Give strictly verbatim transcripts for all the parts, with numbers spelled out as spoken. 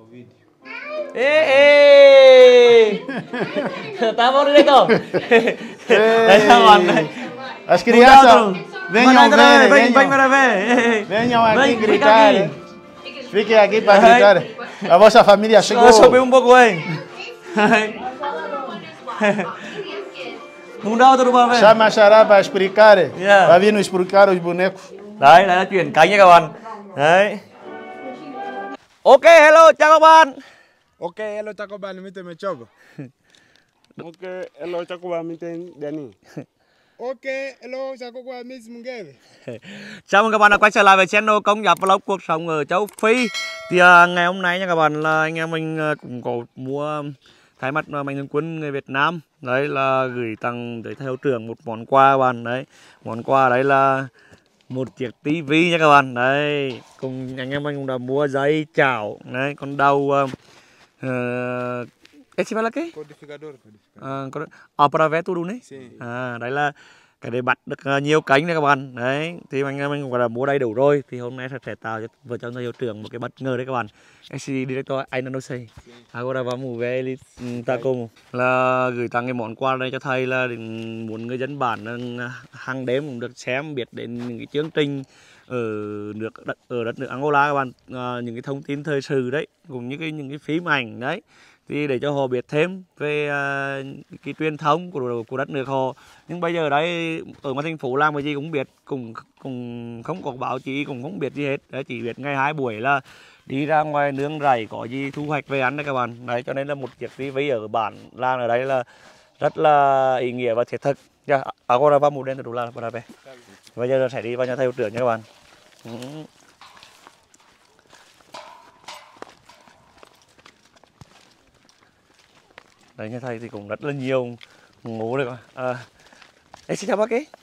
Ê, tá bom direito? As crianças, venham ver, vem, vem para ver. venham aqui Vem, fica gritar. aqui. Fiquem aqui para gritar. A vossa família chegou. Só subir um pouco aí. Không đâu, tôi đùa về. Chama a Xará para explicar. Yeah. Vai vir nos explicar os bonecos. Đấy, đây là chuyển cánh nha các bạn. Đấy. Ok, hello, chào các bạn. Ok, hello chào các bạn, mình tên mình Chogo. Ok, hello chào các bạn, mình tên Danny. Ok, hello chào các bạn, mình Mungeve. Chào mừng các bạn đã quay trở lại với channel Công Nhật Vlog cuộc sống ở châu Phi. Thì uh, ngày hôm nay nha các bạn là anh em mình uh, cũng có mua thay mặt uh, Mạnh Thường Quân người Việt Nam. Đấy là gửi tặng tới theo trưởng một món quà các bạn. Đấy, món quà đấy là một chiếc tivi nha các bạn. Đấy, cùng anh em mình cũng đã mua dây chảo. Đấy, con đầu uh, uh, esse fala cái Codificador, codificador. À, para ver tudo đấy. À, đấy là cái để bắt được uh, nhiều cánh này các bạn. Đấy, thì anh em mình cũng đã mua đầy đủ rồi. Thì hôm nay sẽ tạo cho vợ chồng hiệu trưởng một cái bất ngờ đấy các bạn. Esse director ainda não sei. Agora vamos ver ele tá como. Là gửi tặng cái món quà này cho thầy là muốn người dân bản hàng đêm cũng được xem biết đến những cái chương trình ở nước đất ở đất nước Angola các bạn, à, những cái thông tin thời sự đấy, cũng như cái những cái phim ảnh đấy, thì để cho họ biết thêm về uh, cái truyền thống của của đất nước họ. Nhưng bây giờ đấy ở ngoài thành phố làm cái gì cũng biết, cũng cũng không có báo chí, cũng không biết gì hết đấy, chỉ biết ngày hai buổi là đi ra ngoài nương rẫy có gì thu hoạch về ăn đấy các bạn. Đấy, cho nên là một chiếc tivi ở bản Lan ở đây là rất là ý nghĩa và thiết thực. Yeah, agora vamos dentro do lar para ver. Bây giờ sẽ đi vào nhà thầy hiệu trưởng nha các bạn. Ừ. Đấy, nhà thầy thì cũng rất là nhiều ngủ đấy các bạn. À, ê, xin chào bác ấy.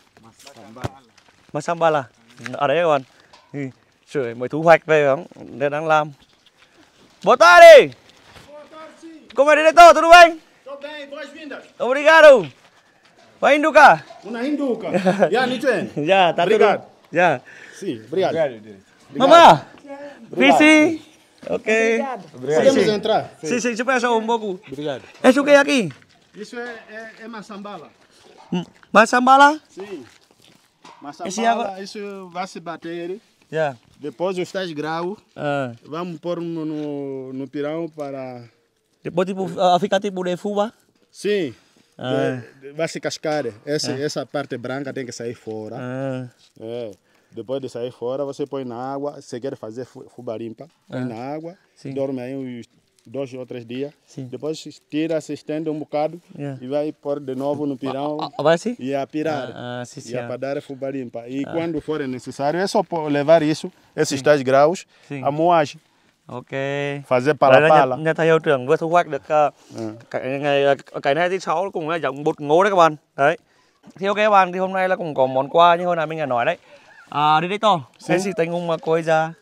Masambala. Ở đấy các bạn. Ừ. Sửa mới thu hoạch về không? Nên đang làm. Boa tarde! Como é diretor? Tudo bem? Tudo bem, boas-vindas. Obrigado. Vai Induca. Una Induca. Já, Nichuen. Já, tá Obrigado. tudo. Já. Sim, obrigado. Mamá. Pisi. Ok. Podemos entrar? Sim, sim, deixa eu pegar um pouco. Obrigado. Esse o que é aqui? Isso é, é, é maçambala. Massambala? Sim. Esse Maçambala, água- isso vai se bater. Já. Depois os tais graus, Ah. vamos pôr no, no, no pirão para... Depois tipo, uh, fica tipo de fuba. Sim. Ah. De- de- vai se cascar. Essa, essa parte branca tem que sair fora. Ah. É. Depois de sair fora, você põe na água. Se quer fazer fu- fuba limpa, põe na água. Sim. Dorme aí uns dois ou três dias. Sim. Depois tira, se estende um bocado Yeah. e vai pôr de novo no pirão Ah, vai assim? e a pirar. Ah, ah, sim, E sim. a para dar fuba limpa. E quando for necessário, é só pôr- levar isso, esses tais graus, Sim. a moagem. Ok. Fazer Đấy pala là pala. nhà, nhà thầy hiệu trưởng vừa thu hoạch được uh, Ừ. cái ngày cái này thứ sáu cũng là giống bột ngô đấy các bạn. Đấy. Thì ok các bạn, thì hôm nay là cũng có món quà như hồi nãy mình đã nói đấy. À, đi đấy to. Sim. Esse tem uma coisa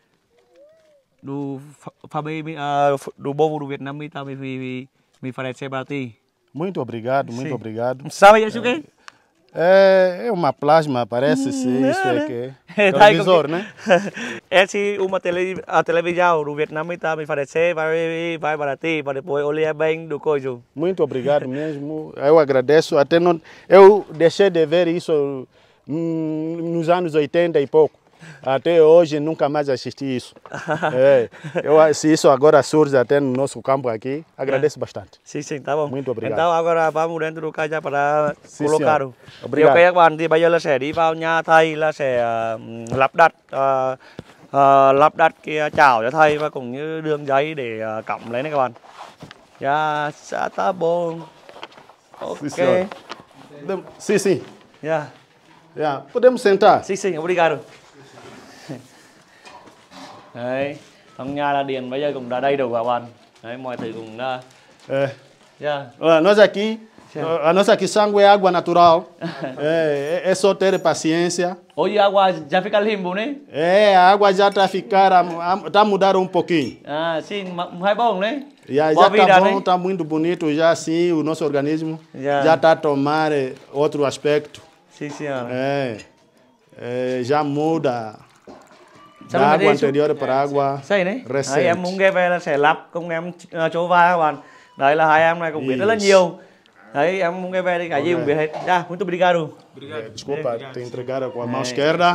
do Fabi, uh, do povo do Vietnam me tá me me me oferecer para ti. Muito obrigado, muito Sim. obrigado. Sabe isso o quê? É, é uma plasma, parece ser isso é que é. Tá aí, Televisor, como né? Esse uma tele, a televisão do Vietnam me tá me oferecer vai vai para ti, para depois olhar bem do coisa. Muito obrigado mesmo. Eu agradeço. Até não, eu deixei de ver isso hum, nos anos oitenta e pouco. Até hoje nunca mais assisti isso. É, eu, se isso agora surge até no nosso campo aqui, agradeço bastante. Sim, sim, tá bom. Muito obrigado. Então agora vamos dentro do caixa para Sim, colocar. senhor. Thì Obrigado. ok các bạn, thì bây giờ là sẽ đi vào nhà thầy, là sẽ uh, lắp đặt uh, uh, lắp đặt cái chảo cho thầy và cũng như đường dây để uh, cắm lấy này các bạn. Ya, dạ, tá bom. Ok. Sim, senhor. Podemos- Sim, sim. Yeah. Yeah. Podemos sentar. Sim, sim, obrigado. Đấy, trong nhà là điện bây giờ cũng đã đầy đủ các bạn. Đấy, mọi thứ cũng đã. É. Yeah. Olha, nós aqui, Certo. a nossa aqui sangue é água natural. É, é, é só ter paciência. Hoje a água já fica limpo, né? É, a água já está a ficar, está a mudar um pouquinho. Ah, sim, mas é bom, né? Já Boa já vida, está bom, né? está muito bonito, já assim o nosso organismo Já. já está a tomar eh, outro aspecto. Sim, senhora. É, é, já muda. Da água anterior para água Xây đấy. Đấy, recente. em muốn ghé về là sẽ lắp công em uh, chỗ va các bạn. Đấy là hai em này cũng biết rất là Yes. nhiều. Đấy, em muốn ghé về thì cái gì cũng biết hết. Ja, muito obrigado. Eh, Desculpa, te entregar com a mão esquerda.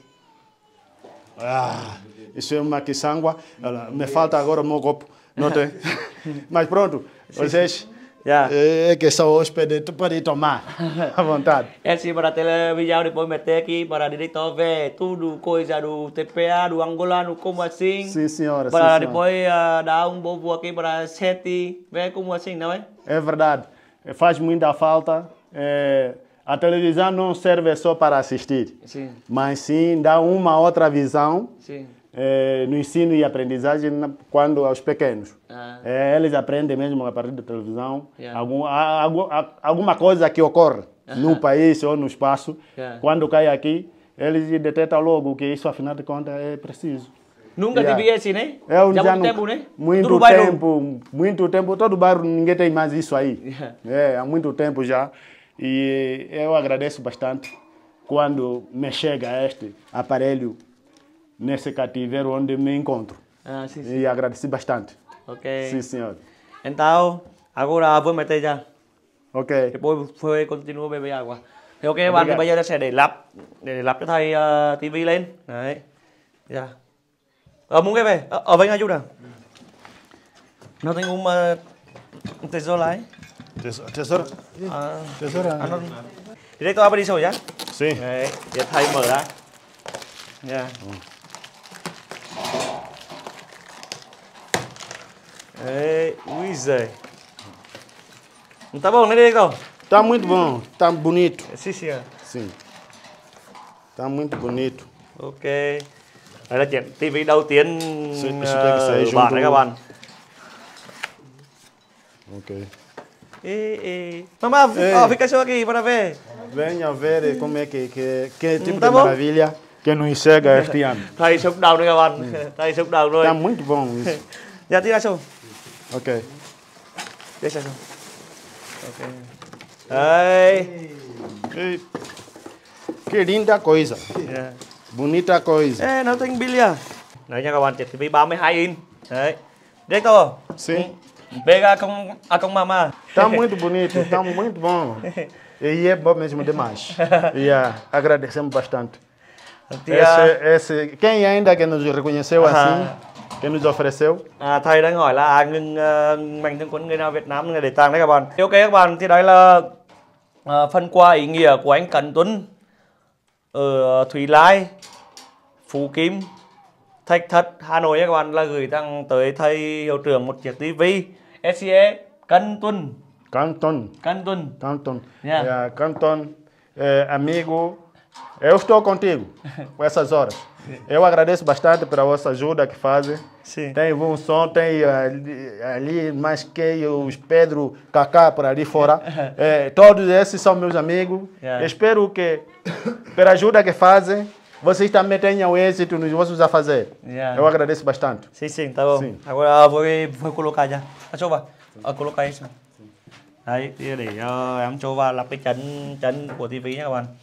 Ah, isso é uma quiçangua. Olha, me falta agora o meu copo. Não tem? Mas pronto, vocês Ja. é que são hóspedes, tu pode tomar à vontade. Em xin para televisão depois meter aqui para diretor ver tudo coisa do T P A, do Angola, do como assim. Sim, senhora. Sim, Para senhora. depois uh, dar um povo aqui para sete, ver como assim, não é? É verdade, faz muita falta. É, a televisão não serve só para assistir, Sim, mas sim dá uma outra visão sim. é, no ensino e aprendizagem na- quando aos pequenos. Ah, É, eles aprendem mesmo a partir da televisão Yeah. algum, a- algum- a- alguma coisa que ocorre no país ou no espaço. Yeah. Quando cai aqui, eles detectam logo que isso, afinal de contas, é preciso. nunca Yeah. tive assim, né? Eu Já já muito não- tempo, né? Muito Tudo bairro. tempo, muito tempo. Todo bairro ninguém tem mais isso aí. Yeah. É, há muito tempo já. E eu agradeço bastante quando me chega este aparelho nesse cativeiro onde me encontro. Ah, sim, sim. E agradeci bastante. Ok. Sim, senhor. Então, agora vou meter já. Ok. Depois foi continua bê bê água. Thì ok bạn, thì bây giờ sẽ để lắp để lắp cho thầy uh, tivi lên. Đấy. Dạ. Ờ muốn cái về. Ờ, ở bên ngay chút nào. Nó tengo un uh, tesoro ahí. Tesoura? Tesoura? À, Tesoura? à, nó... Thì đây tôi abre rồi nhá. Sim. Đấy, giờ thầy mở ra. Dạ. Đấy, ui giời. Tá bom, né, Diego? Tá muito bom, tá bonito. Sim, senhor. Sim. Tá muito bonito. Ok. Đây là chiếc tivi đầu tiên Sẽ- uh, sẽ take ở session bản đấy to- các bạn. Ok. E, e... Mamá, Ei. ó, fica show aqui para ver. Venha ver como é que, que, que tipo Tá de bom. maravilha que nos chega este ano. Thầy sụp đầu rồi các bạn. Thầy sụp đầu rồi. Tá muito bom isso. Dạ, tiếp ra show. Ok. Tiếp ra show. Ok. Đây. E, que linda coisa. Yeah. Bonita coisa. Ê, nó thành pin à? Đấy nha các bạn, chiếc tivi ba mươi hai inch. Đấy. Director. Sim. Pega com a com mamá. Tá muito bonito, tá muito bom. E é bom mesmo demais. E ah, agradecemos bastante. Thì, Esse, esse, quem ainda que nos reconheceu Aham. assim, que nos ofereceu, À, thầy đang hỏi là à, ngừng uh, mạnh thường quân người nào Việt Nam người để tàng đấy các bạn. Thì ok các bạn, thì đây là uh, phần quà ý nghĩa của anh Cẩn Tuấn ở Thủy Lai, Phú Kim, Thạch Thất, Hà Nội nha các bạn, là gửi tặng tới thầy hiệu trưởng một chiếc tivi ét xê e Cẩn Tuấn. Canton, Cẩn Tuấn. Canton, Yeah. é, Canton, é, amigo, eu estou contigo com essas horas. Eu agradeço bastante pela vossa ajuda que fazem. Sim. Tem bom som, tem ali, ali mais que os Pedro, Kaká por ali fora. É, todos esses são meus amigos. Yeah. Espero que, pela ajuda que fazem, vocês também tenham êxito nos vossos a fazer. Yeah. Eu agradeço bastante. Sim, sim, tá bom. Sim. Agora vou, vou colocar já. À, cho vào. À, colocar isso. Đấy, thì để uh, em cho vào lắp cái chân chân của tivi nha các bạn.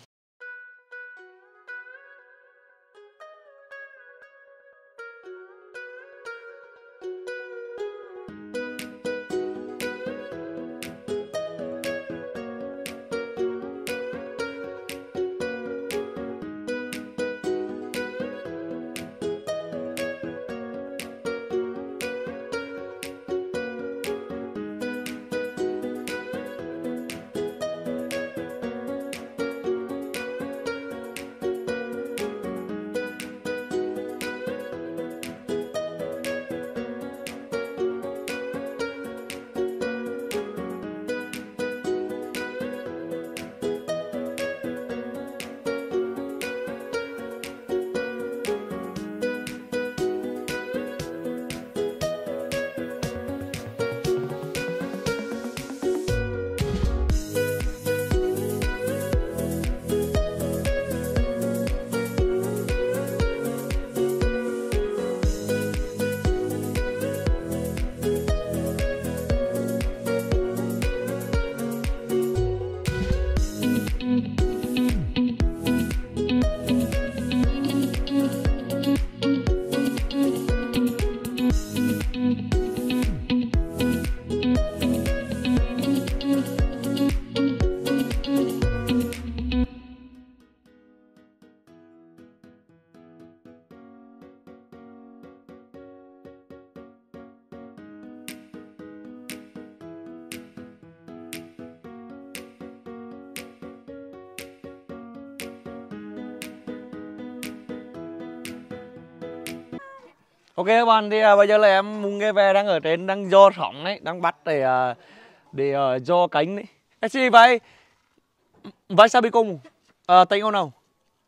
Ok các bạn, thì uh, bây giờ là em Mùng Nghe Ve đang ở trên, đang do sóng đấy, đang bắt để uh, để uh, do cánh đấy. Em xin vai vai sao bị cùng uh, tên ông nào?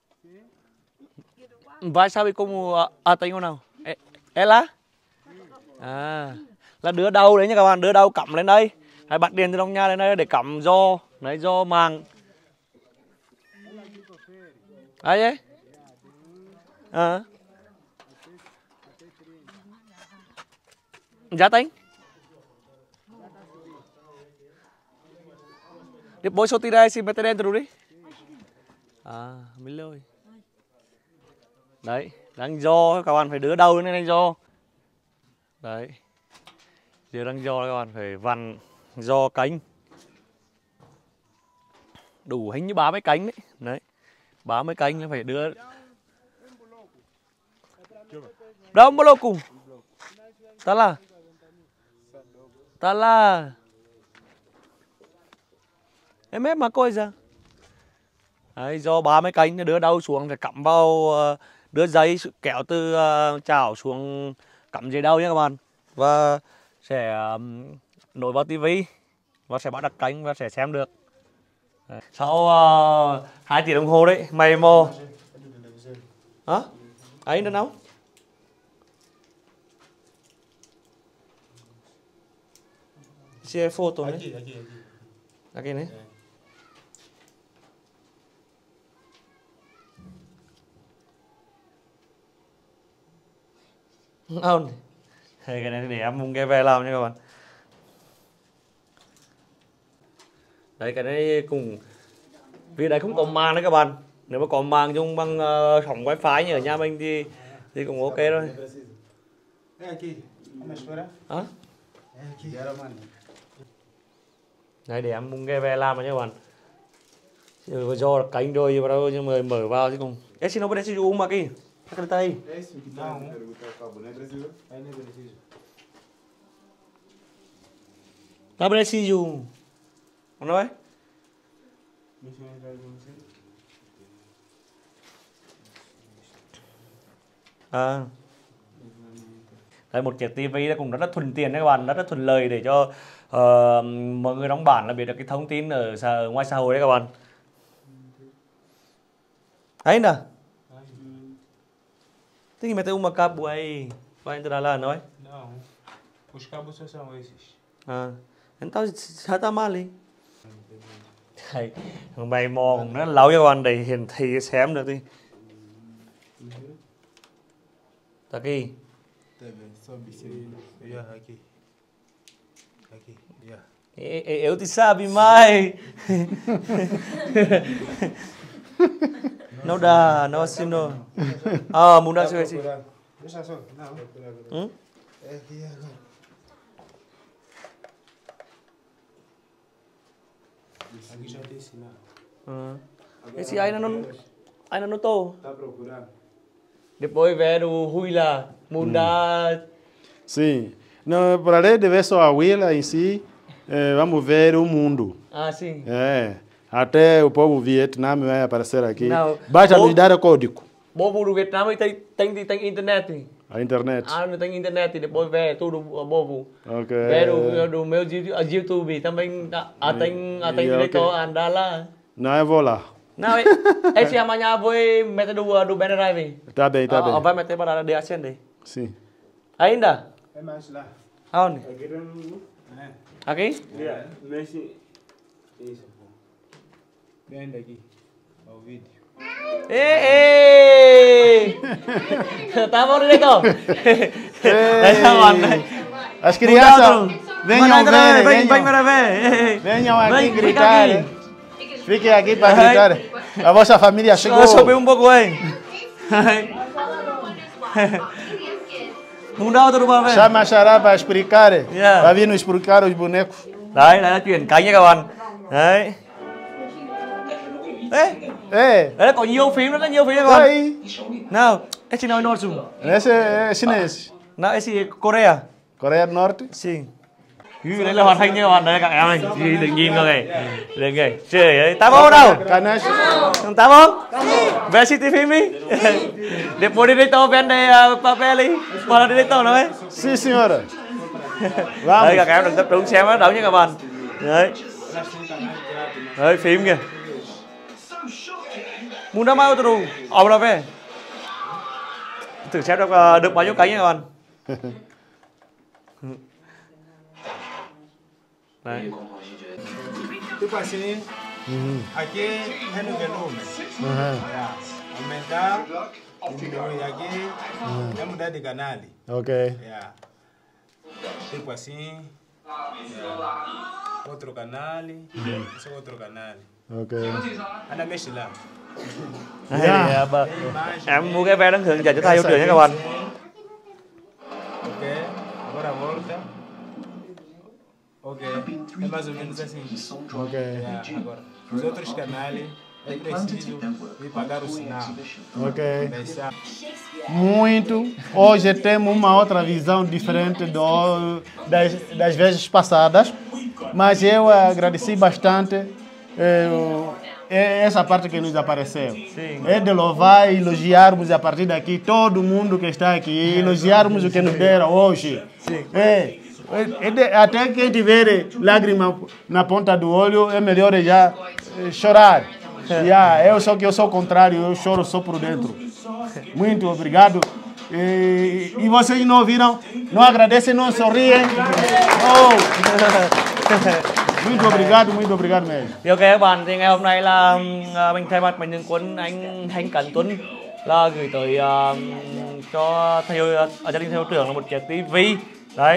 Vai sao bị cùng à tên ông nào? Ella? À, là đưa đầu đấy nha các bạn, đưa đầu cắm lên đây. Hãy bắt điện từ trong nhà lên đây để cắm do, đấy do màng. Ai vậy? À. Giá tính đi bôi số tira xin mẹ tên từ đi. À, mình lôi. Đấy, đang do các bạn phải đưa đầu lên đang do. Đấy. Giờ đang do các bạn phải vặn do cánh. Đủ hình như ba mấy cánh đấy. Đấy. Ba mấy cánh là phải đưa. Đâu một lô cùng. Ta là Ta là em ép mà coi ra. Đấy, do ba mấy cánh đưa đầu xuống phải cắm vào, đưa dây kéo từ uh, chảo xuống cắm dây đầu nhé các bạn. Và sẽ um, nối vào tivi và sẽ bắt đặt cánh và sẽ xem được. Đấy. Sau uh, hai tiếng đồng hồ đấy mày mò hả ấy nữa đâu share photo này. Aqui, aqui, aqui. Aqui này. Không. Cái này để em Mùng Nghe Ve làm nha các bạn. Đấy, cái này cũng vì đấy không có màng đấy các bạn. Nếu mà có màng dùng bằng uh, sóng wifi như ở nhà mình thì thì cũng ok rồi. Hả? Đấy, để em Mùng Nghe Ve làm nha các bạn. Chứ do cánh đôi vào đâu nhưng mà mở vào chứ cũng. Esse não precisa de uma aqui. Acredita aí. Não preciso. Không nói. À. Đây, một chiếc tivi cũng rất là thuận tiện đấy các bạn, rất là thuận lợi để cho uh, mọi người đóng bản là biết được cái thông tin ở, ở ngoài xã hội đấy các bạn. Ainda? Tem que meter uma cabo aí. Vai entrar lá, não é? Não. Os cabos só são esses. À. Então já tá mal đi. Thầy, mày mò cũng rất lâu cho các bạn để hiển thị xem được đi. Tá aqui. Tá vendo? Sobe isso aí. Yeah, aqui. Aqui. Yeah. Eu te sabe mais. Não dá, não assinou. Ah, mudar isso aqui. Deixa só. Não. Hum? É aqui agora. Aqui já tem sinal. Ah. Esse aí não, ainda não tô. Tá procurando? Depois veio o Huila mudar. Sim. Não, para além de ver só a Huila em si, eh, vamos ver o mundo. Ah, sim. É. Até o povo Vietnã vai aparecer aqui. Não. Basta Ou- nos dar o código. Bố vụ do Việt Nam ấy tem, tem, tem internet thì. A internet. Ah, não tem internet thì depois về tu do bố vụ. Ok. Về do, do meu YouTube, YouTube também a tem a tem Yeah, direito ok. a andar lá. Não, eu vou lá. Não, esse amanhã vou meter do do Ben Drive. Tá bem, tá bem. Vai meter para de acende. Sim. Ainda? É mais lá. Aonde? Aqui não. É. Aqui? Yeah. Mexe. Isso. Bem daqui. Ao vídeo. Ê ê. Tá bom đi con. Đây sao bạn đây? As crianças, venham ver, Vem, vem venham, para ver. venham aqui Vem, fica gritar. aqui. Fiquem aqui para gritar. A vossa família chegou. Subir um pouco aí. Muốn đâu tôi đúng không? Chama a Xará para explicar. Yeah. Vai vir nos explicar os bonecos. Đấy, đây là chuyển cánh nha các bạn. Đấy. Đấy. É. Đấy là có nhiều phím, rất là nhiều phím các bạn. Aí. Nào, esse não é nosso. Esse é chinês. Nào, esse Korea. Coreia do Norte. Sim. Đấy là hoàn thành nha các bạn, đây là các em này, nhìn được nhìn vào này, được kìa, trời ơi, tám ô đâu? Canas. Tám ô? Về City Film đi. Depois de deitar vende papel đi, para de deitar nói. Sim, senhora. Đấy các em đừng tập trung xem nó đâu nha các bạn. Đấy. Đấy phim kìa. Muốn đam mê tôi ở đâu về? Thử xem được được bao nhiêu cánh nha các bạn. Đấy. Tipo assim, aqui é no volume. Uhum. Aumentar, diminuir aqui, é mudar de canal. Ok. Yeah. Tipo assim, yeah. Outro canal, esse é outro canal. Ok. Anda mexe lá. Yeah. Thì, em mua cái vé đang hướng dẫn cho thầy hiệu trưởng nha các bạn. Ok, agora volta. Ok, é mais ou menos assim. Ok. Yeah, agora, os outros canais é preciso ir pagar o sinal. Ok. Deixar. Muito. Hoje temos uma outra visão diferente do, das, das vezes passadas, mas eu agradeci bastante eh, essa parte que nos apareceu. Sim. É de louvar e elogiarmos a partir daqui todo mundo que está aqui, elogiarmos o que nos deram hoje. Sim. É, é de, até quem tiver lágrima na ponta do olho, é melhor já eh, chorar. Yeah, eu só que eu sou o contrário, eu choro só por dentro. Muito obrigado. E, e vocês não ouviram? Não agradecem, não sorriem? Oh. Muito obrigado, muito obrigado mesmo. Thì ok các bạn, thì ngày hôm nay là uh, mình thay mặt Mạnh Thường Quân, anh Thanh Cẩn Tuấn là gửi tới uh, cho thầy ở gia đình thầy hiệu trưởng là một chiếc tivi đấy,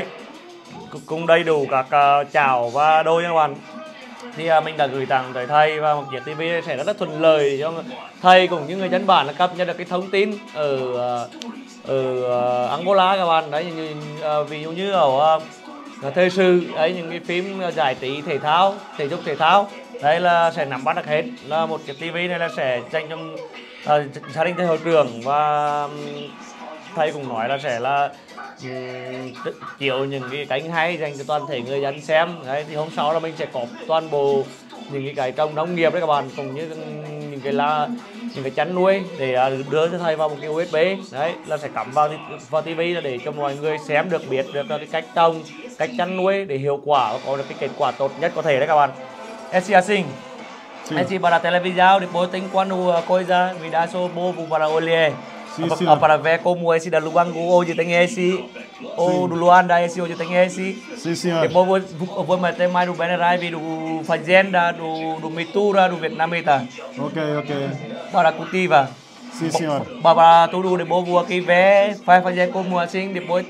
cùng đầy đủ các uh, chảo và đôi nha các bạn. Thì uh, mình đã gửi tặng tới thầy và một chiếc tivi sẽ rất là thuận lợi để cho thầy cũng như người dân bản là cập nhật được cái thông tin ở uh, ở uh, Angola các bạn đấy, như, uh, ví dụ như ở uh, thời sự đấy, những cái phim giải trí thể thao, thể dục thể thao đây là sẽ nắm bắt được hết. Là một cái tivi này là sẽ dành cho uh, gia đình thầy hiệu trưởng, và um, thầy cũng nói là sẽ là um, chiếu những cái cánh hay dành cho toàn thể người dân xem đấy. Thì hôm sau là mình sẽ có toàn bộ những cái cái trồng nông nghiệp đấy các bạn, cũng như những cái là những cái chăn nuôi để uh, đưa cho thầy vào một cái u ét bê đấy, là sẽ cắm vào vào tivi là để cho mọi người xem được, biết được cái cách trồng, cách chăn nuôi để hiệu quả và có được cái kết quả tốt nhất có thể đấy các bạn. Esse assim, esse para televisão depois tem quando coisa me dá só bobo para olhar. Para ver como esse da Lubango hoje tem esse, ou do Luanda esse hoje tem esse. Sim, senhor. Depois vou, vou meter mais do Benerai, do Fazenda, do, do Mitura, do Vietnamita. Ok, ok. Para cultiva. Sim, senhor. Para tudo, depois vou aqui ver, vai fazer como assim, depois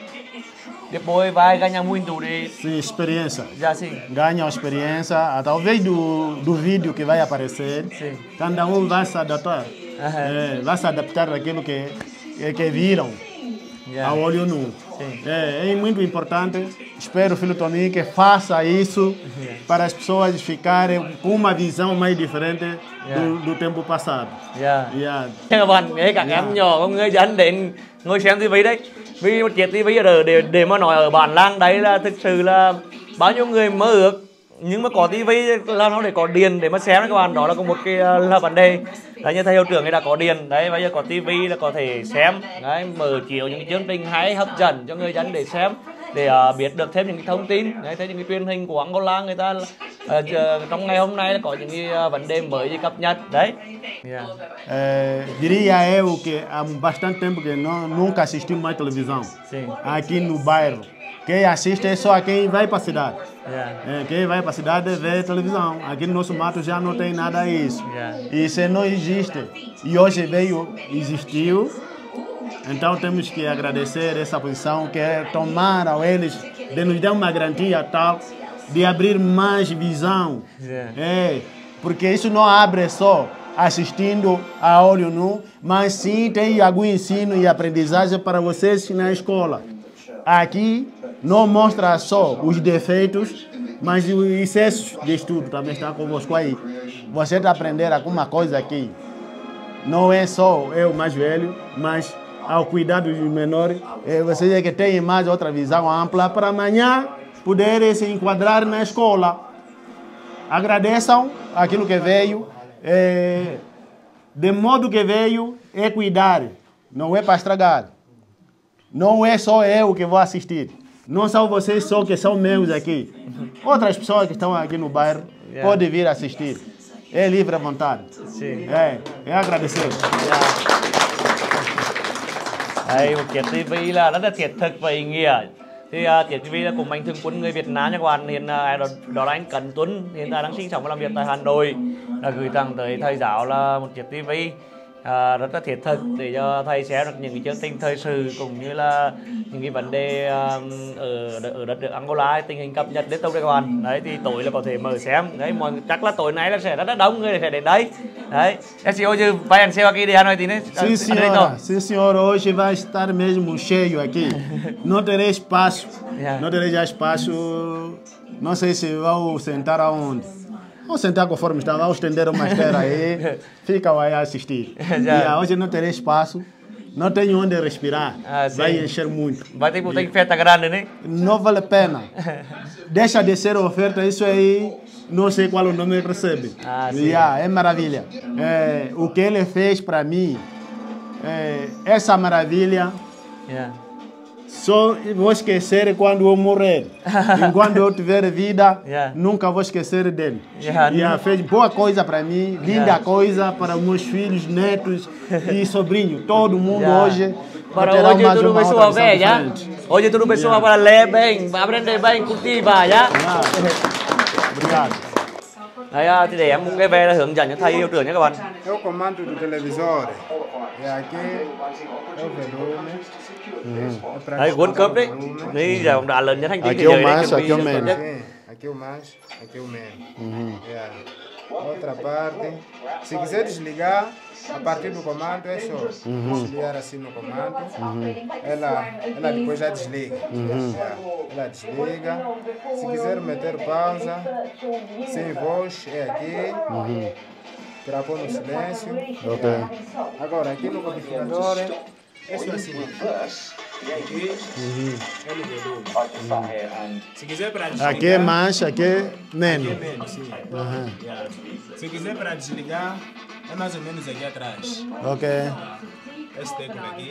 depois vai ganhar muito de... Sim, experiência. Já sim. Ganha experiência, talvez do, do vídeo que vai aparecer. Sim. Cada um vai se adaptar. É, vai se adaptar daquilo que, que viram yeah. a olho nu. É, é muito importante. Espero, filho Tony, que faça isso yeah. para as pessoas ficarem com uma visão mais diferente yeah. do, do tempo passado. Yeah. Yeah. Các bạn, các yeah. em nhỏ có người dân đến ngồi xem tivi đấy. Vì một chiếc tivi ở để để mà nói ở bản làng đấy là thực sự là bao nhiêu người mơ ước, nhưng mà có tivi là nó để có điện để mà xem đấy các bạn, đó là có một cái là vấn đề. Đấy, như thầy hiệu trưởng ấy đã có điện đấy, bây giờ có tivi là có thể xem đấy, mở chiếu những cái chương trình hay hấp dẫn cho người dân để xem, để uh, biết được thêm những cái thông tin đấy, thấy những cái truyền hình của Angola người ta uh, trong ngày hôm nay là có những cái uh, vấn đề mới gì cập nhật đấy. Yeah. É, diria eu que há bastante tempo que não, nunca assistimos mais televisão. Sim. Aqui no bairro. Quem assiste é só quem vai para a cidade. Yeah. É, quem vai para a cidade vê televisão. Aqui no nosso mato já não tem nada disso. Yeah. Isso não existe. E hoje veio, existiu. Então temos que agradecer essa posição, que é tomar a eles, de nos dar uma garantia tal, de abrir mais visão. Yeah. É, porque isso não abre só assistindo a olho nu, mas sim tem algum ensino e aprendizagem para vocês na escola. aqui não mostra só os defeitos, mas os excessos de estudo também está convosco aí. Você está aprendendo alguma coisa aqui. Não é só eu mais velho, mas ao cuidado dos menores, vocês é que têm mais outra visão ampla para amanhã poderem se enquadrar na escola. Agradeçam aquilo que veio, é, de modo que veio é cuidar, não é para estragar. Não é só eu que vou assistir. Não são vocês só que são meus aqui. Outras pessoas que estão aqui no bairro yeah. podem vir assistir. É livre à vontade. Sim. É, é agradecer. Đây, một Triệt ti vi là rất là thiết thực và ý nghĩa. Thì uh, Triệt ti vi là cùng mạnh thường quân người Việt Nam nha các bạn. Hiện uh, đó, đó là anh Cẩn Tuấn, hiện tại đang sinh sống và làm việc tại Hà Nội. Là gửi tặng tới thầy giáo là một Triệt ti vi. À, rất là thiết thực để cho thầy xem được những cái chương trình thời sự cũng như là những cái vấn đề uh, ở ở đất nước Angola, tình hình cập nhật liên tục đây các bạn. Đấy thì tối là có thể mở xem. Đấy mọi chắc là tối nay là sẽ rất là đông người sẽ đến đấy. Đấy. Esse hoje vai encher aqui de Hà Nội né? Sim, senhora. Sim, senhora. Hoje vai estar mesmo cheio aqui. Não terei espaço. Yeah. Não terei já espaço. Não sei se vão sentar aonde. Vamos sentar conforme está, vamos estender uma esteira aí, ficam aí a assistir. E hoje não terei espaço, não tenho onde respirar, ah, vai encher muito. Vai ter que ter oferta grande, né? Não vale a pena. Deixa de ser oferta, isso aí, não sei qual o nome recebe. Ah, yeah, é maravilha. É, o que ele fez para mim, é, essa maravilha... Yeah. Só vou esquecer quando eu morrer. Enquanto eu tiver vida, yeah. nunca vou esquecer dele. Yeah, yeah, fez boa coisa para mim, linda yeah. coisa para os meus filhos, netos e sobrinhos. Todo mundo yeah. hoje. Para hoje tudo pessoal bem, já? Hoje tudo pessoal yeah. para ler bem, para aprender bem, curtir bem, já? Obrigado. Đấy, thì để em cũng cái về là hướng dẫn cho thầy hiệu trưởng nhé các bạn. Eu comando do televisor. E aqui é o volume. Đấy, World Cup đấy. Đây giờ bóng đá lớn nhất hành tinh thế giới đấy. Aqui é o man, aqui é o mais, aqui é o man. Yeah. Outra parte. Se quiser desligar, a partir do comando é só desligar assim no comando. Ela, ela depois já desliga. Yeah. Ela desliga. Se quiser meter pausa, sem voz, é aqui. Para pôr no silêncio. Okay. Agora, aqui no codificador, é só assim. Aqui, é no volume. Se quiser para desligar... Aqui é mais, aqui é menos. Aqui é menos, sim. Uhum. Yeah. Se quiser para desligar, é mais ou menos aqui atrás. Ok. Esse teclado aqui.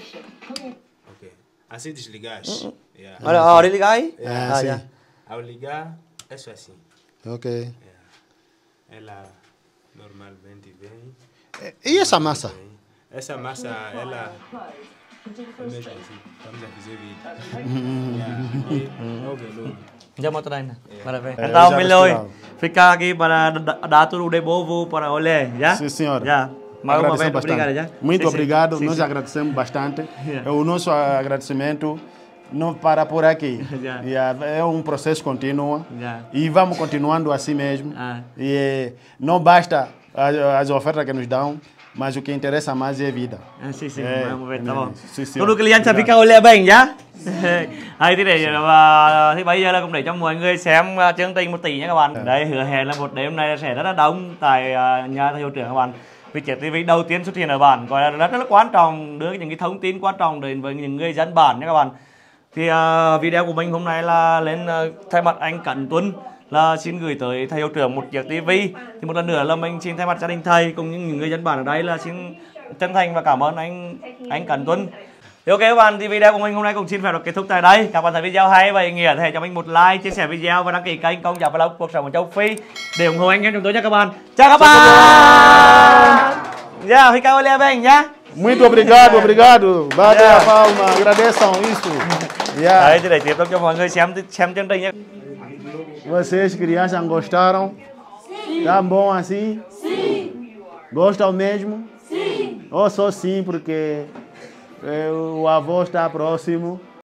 Ok. Assim desligaste. Yeah. Olha, a hora de ligar aí? Yeah. Ah, yeah. Ao ligar, é só assim. Ok. Yeah. Ela normalmente vem. E essa massa? Essa massa, ela... É mesmo assim. Estamos a fazer vídeo. Yeah. É o volume. Já moto đây nè. Maravilha. Então, Miloi, fica aqui para dar tudo de bovo para olhar, já? Sim, senhora. Já. Mais uma vez, obrigado, já? Muito sim, obrigado, sim, nós sim. agradecemos bastante. Yeah. O nosso agradecimento não para por aqui. Yeah. Yeah. É um processo contínuo. Yeah. E vamos continuando assim mesmo. Ah. E não basta as, as ofertas que nos dão, mas o que interessa mais é a vida. Ah, sim, sim, é, vamos ver, tá bom. Tudo cliente sẽ fica olhar bem, já? Hay thế để và thì bây giờ là cũng để cho mọi người xem chương trình một tỷ nhé các bạn. Đấy, hứa hẹn là một đêm nay sẽ rất là đông tại nhà thầy hiệu trưởng các bạn. Vì Triệt ti vi đầu tiên xuất hiện ở bản gọi là rất, rất là quan trọng, đưa những cái thông tin quan trọng đến với những người dân bản nhé các bạn. Thì uh, video của mình hôm nay là lên uh, thay mặt anh Cẩn Tuấn là xin gửi tới thầy hiệu trưởng một Triệt ti vi. Thì một lần nữa là mình xin thay mặt gia đình thầy cùng những người dân bản ở đây là xin chân thành và cảm ơn anh anh Cẩn Tuấn. Thì ok các bạn, thì video của mình hôm nay cũng xin phép được kết thúc tại đây. Các bạn thấy video hay và ý nghĩa thì hãy cho mình một like, chia sẻ video và đăng ký kênh Công Giáo Vlog Cuộc Sống ở Châu Phi để ủng hộ anh em chúng tôi nha các bạn. Chào các bạn. Yeah, fica olhando bem, nhá. Muito obrigado, obrigado. Bate yeah. a palma, agradeçam isso. Yeah. Đấy, thì để tiếp tục cho mọi người xem xem chương trình nhé. Vocês crianças gostaram? Sim. Tá bom assim? Sim. Gostam mesmo? Sim. Ou só sim porque o avô está próximo?